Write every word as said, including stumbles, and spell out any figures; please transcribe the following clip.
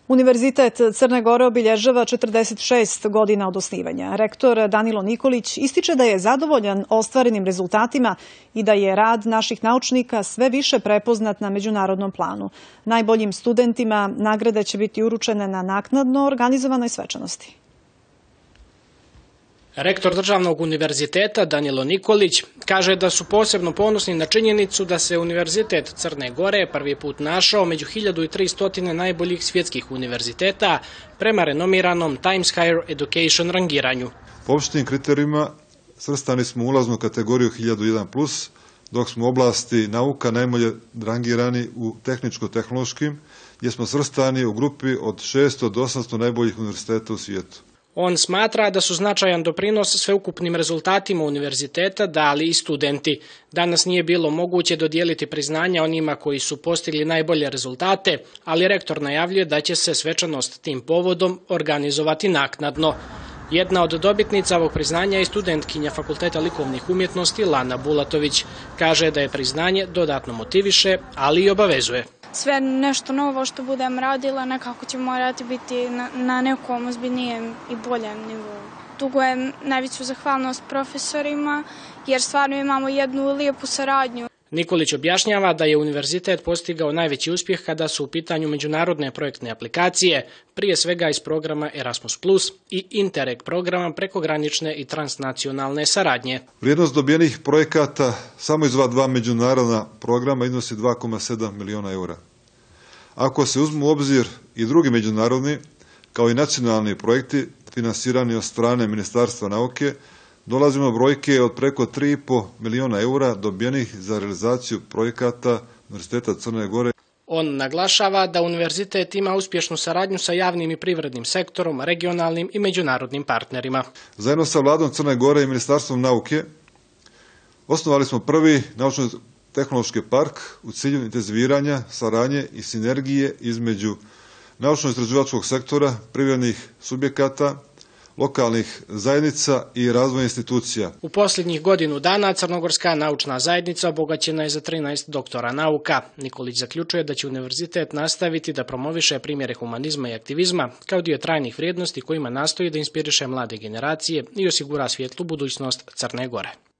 Univerzitet Crne Gore obilježava četrdeset šest godina od osnivanja. Rektor Danilo Nikolić ističe da je zadovoljan ostvarenim rezultatima i da je rad naših naučnika sve više prepoznat na međunarodnom planu. Najboljim studentima nagrade će biti uručene na naknadno organizovanoj svečanosti. Rektor Državnog univerziteta Danilo Nikolić kaže da su posebno ponosni na činjenicu da se Univerzitet Crne Gore prvi put našao među hiljadu tristo najboljih svjetskih univerziteta prema renomiranom Times Higher Education rangiranju. Po opštim kriterijima svrstani smo u ulaznu kategoriju hiljadu jedan plus, dok smo u oblasti nauka najbolje rangirani u tehničko-tehnološkim, gdje smo svrstani u grupi od šesto do osamsto najboljih univerziteta u svijetu. On smatra da su značajan doprinos sveukupnim rezultatima univerziteta dali i studenti. Danas nije bilo moguće dodijeliti priznanja onima koji su postigli najbolje rezultate, ali rektor najavljuje da će se svečanost tim povodom organizovati naknadno. Jedna od dobitnica ovog priznanja je studentkinja Fakulteta likovnih umjetnosti Lana Bulatović. Kaže da je priznanje dodatno motiviše, ali i obavezuje. Sve nešto novo što budem radila nekako će morati biti na, na nekom ozbiljnijem i boljem nivou. Dugujem najveću zahvalnost profesorima jer stvarno imamo jednu lijepu saradnju. Nikolić objašnjava da je univerzitet postigao najveći uspjeh kada su u pitanju međunarodne projektne aplikacije, prije svega iz programa Erasmus plus i Interreg programa prekogranične i transnacionalne saradnje. Vrijednost dobijenih projekata samo iz ova dva međunarodna programa iznosi dva zarez sedam miliona eura. Ako se uzmu u obzir i drugi međunarodni, kao i nacionalni projekti finansirani od strane Ministarstva nauke, dolazimo brojke od preko tri zarez pet miliona eura dobijenih za realizaciju projekata Univerziteta Crne Gore. On naglašava da univerzitet ima uspješnu saradnju sa javnim i privrednim sektorom, regionalnim i međunarodnim partnerima. Zajedno sa Vladom Crne Gore i Ministarstvom nauke osnovali smo prvi naučno-tehnološki park u cilju intenziviranja saradnje i sinergije između naučno-istraživačkog sektora, privrednih subjekata, lokalnih zajednica i razvojnih institucija. U posljednjih godinu dana Crnogorska naučna zajednica obogaćena je za trinaest doktora nauka. Nikolić zaključuje da će univerzitet nastaviti da promoviše primjere humanizma i aktivizma kao dio trajnih vrijednosti kojima nastoji da inspiriše mlade generacije i osigura svjetlu budućnost Crne Gore.